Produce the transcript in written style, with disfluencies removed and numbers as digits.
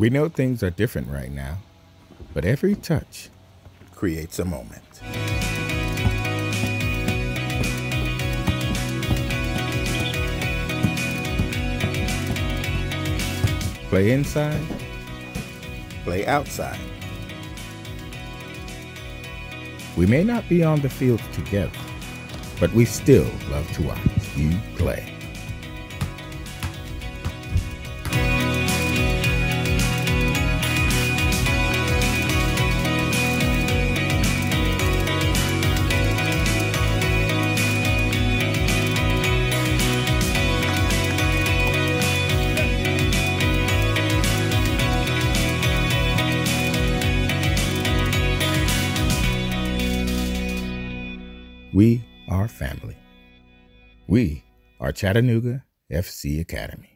We know things are different right now, but every touch creates a moment. Play inside, play outside. We may not be on the field together, but we still love to watch you play. We are family. We are Chattanooga FC Academy.